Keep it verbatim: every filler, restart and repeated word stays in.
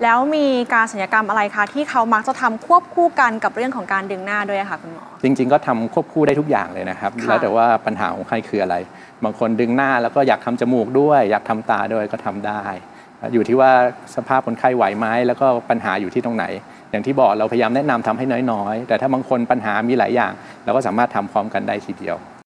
แล้วมีการศัลยกรรมอะไรคะที่เขามักจะทำควบคู่กันกับเรื่องของการดึงหน้าด้วยค่ะคุณหมอจริงๆก็ทำควบคู่ได้ทุกอย่างเลยนะครับแล้วแต่ว่าปัญหาของใครคืออะไรบางคนดึงหน้าแล้วก็อยากทำจมูกด้วยอยากทำตาด้วยก็ทำได้อยู่ที่ว่าสภาพคนไข้ไหวไหมแล้วก็ปัญหาอยู่ที่ตรงไหนอย่างที่บอกเราพยายามแนะนำทำให้น้อยๆแต่ถ้าบางคนปัญหามีหลายอย่างเราก็สามารถทำพร้อมกันได้ทีเดียว